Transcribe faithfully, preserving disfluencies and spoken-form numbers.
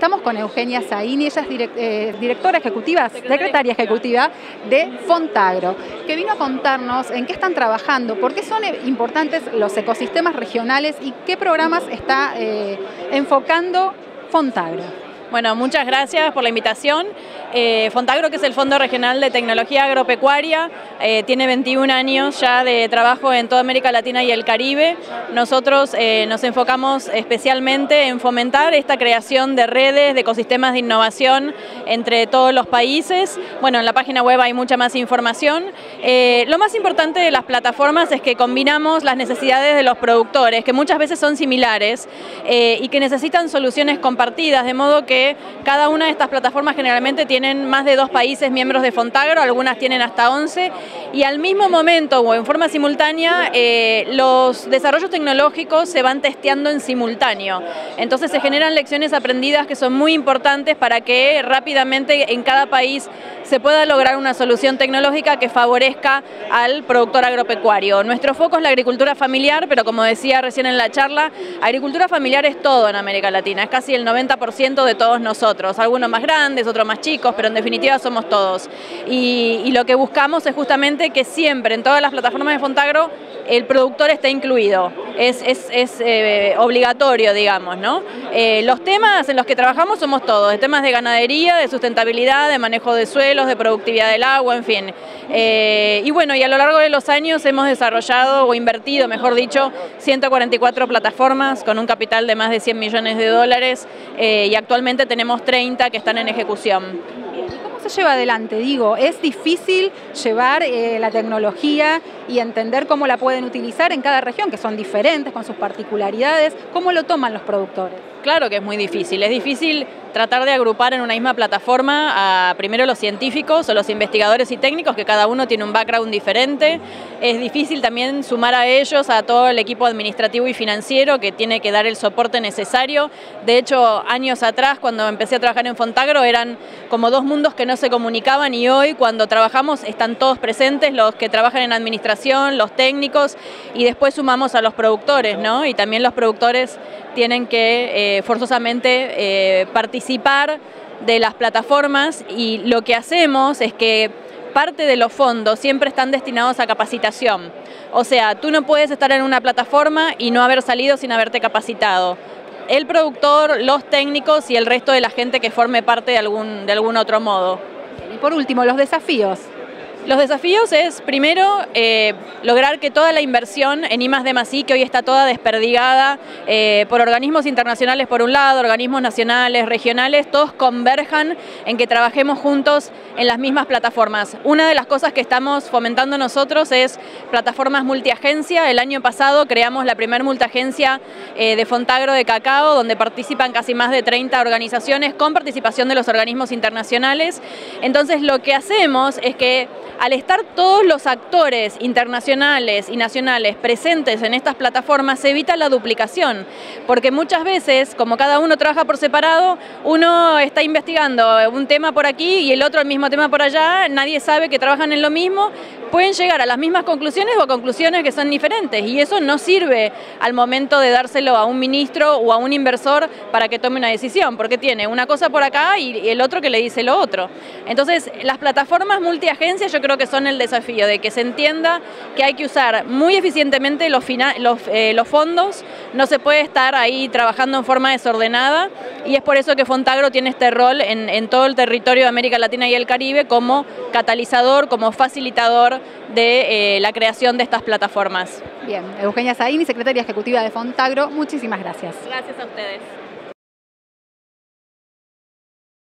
Estamos con Eugenia Zaini, ella es direct, eh, directora ejecutiva, secretaria ejecutiva de Fontagro, que vino a contarnos en qué están trabajando, por qué son importantes los ecosistemas regionales y qué programas está eh, enfocando Fontagro. Bueno, muchas gracias por la invitación. Eh, Fontagro, que es el Fondo Regional de Tecnología Agropecuaria, eh, tiene veintiún años ya de trabajo en toda América Latina y el Caribe. Nosotros eh, nos enfocamos especialmente en fomentar esta creación de redes, de ecosistemas de innovación entre todos los países. Bueno, en la página web hay mucha más información. Eh, lo más importante de las plataformas es que combinamos las necesidades de los productores, que muchas veces son similares eh, y que necesitan soluciones compartidas, de modo que cada una de estas plataformas generalmente tienen más de dos países miembros de Fontagro, algunas tienen hasta once, y al mismo momento o en forma simultánea eh, los desarrollos tecnológicos se van testeando en simultáneo. Entonces se generan lecciones aprendidas que son muy importantes para que rápidamente en cada país se pueda lograr una solución tecnológica que favorezca al productor agropecuario. Nuestro foco es la agricultura familiar, pero como decía recién en la charla, agricultura familiar es todo en América Latina, es casi el noventa por ciento de todos nosotros, algunos más grandes, otros más chicos, pero en definitiva somos todos. Y, y lo que buscamos es justamente que siempre en todas las plataformas de Fontagro el productor esté incluido, es, es, es eh, obligatorio, digamos, ¿no? Eh, los temas en los que trabajamos somos todos, de temas de ganadería, de sustentabilidad, de manejo de suelos, de productividad del agua, en fin. Eh, y bueno, y a lo largo de los años hemos desarrollado o invertido, mejor dicho, ciento cuarenta y cuatro plataformas con un capital de más de cien millones de dólares eh, y actualmente tenemos treinta que están en ejecución. ¿Cómo se lleva adelante? Digo, es difícil llevar eh, la tecnología y entender cómo la pueden utilizar en cada región, que son diferentes, con sus particularidades. ¿Cómo lo toman los productores? Claro que es muy difícil, es difícil tratar de agrupar en una misma plataforma a primero los científicos o los investigadores y técnicos, que cada uno tiene un background diferente. Es difícil también sumar a ellos a todo el equipo administrativo y financiero que tiene que dar el soporte necesario. De hecho, años atrás, cuando empecé a trabajar en Fontagro, eran como dos mundos que no se comunicaban, y hoy cuando trabajamos están todos presentes, los que trabajan en administración, los técnicos, y después sumamos a los productores, ¿no? Y también los productores tienen que eh, forzosamente eh, participar de las plataformas, y lo que hacemos es que parte de los fondos siempre están destinados a capacitación. O sea, tú no puedes estar en una plataforma y no haber salido sin haberte capacitado. El productor, los técnicos y el resto de la gente que forme parte de algún, de algún otro modo. Y por último, los desafíos. Los desafíos es, primero, eh, lograr que toda la inversión en I más D más I, que hoy está toda desperdigada eh, por organismos internacionales por un lado, organismos nacionales, regionales, todos converjan en que trabajemos juntos en las mismas plataformas. Una de las cosas que estamos fomentando nosotros es plataformas multiagencia. El año pasado creamos la primera multiagencia eh, de Fontagro de cacao, donde participan casi más de treinta organizaciones con participación de los organismos internacionales. Entonces lo que hacemos es que al estar todos los actores internacionales y nacionales presentes en estas plataformas, se evita la duplicación, porque muchas veces, como cada uno trabaja por separado, uno está investigando un tema por aquí y el otro el mismo tema por allá, nadie sabe que trabajan en lo mismo, pueden llegar a las mismas conclusiones o a conclusiones que son diferentes, y eso no sirve al momento de dárselo a un ministro o a un inversor para que tome una decisión, porque tiene una cosa por acá y el otro que le dice lo otro. Entonces, las plataformas multiagencias yo creo que son el desafío, de que se entienda que hay que usar muy eficientemente los, los, eh, los fondos, no se puede estar ahí trabajando en forma desordenada, y es por eso que Fontagro tiene este rol en, en todo el territorio de América Latina y el Caribe como catalizador, como facilitador de eh, la creación de estas plataformas. Bien, Eugenia Zaini, secretaria ejecutiva de Fontagro, muchísimas gracias. Gracias a ustedes.